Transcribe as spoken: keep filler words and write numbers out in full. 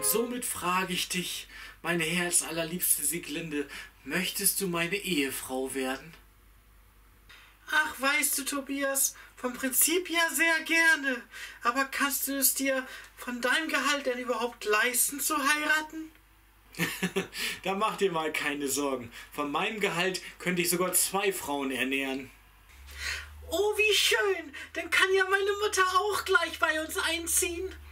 somit frage ich dich, meine herzallerliebste Sieglinde, möchtest du meine Ehefrau werden? Ach, weißt du, Tobias, vom Prinzip ja sehr gerne. Aber kannst du es dir von deinem Gehalt denn überhaupt leisten zu heiraten? Da mach dir mal keine Sorgen. Von meinem Gehalt könnte ich sogar zwei Frauen ernähren. Oh, wie schön! Dann kann ja meine Mutter auch gleich bei uns einziehen.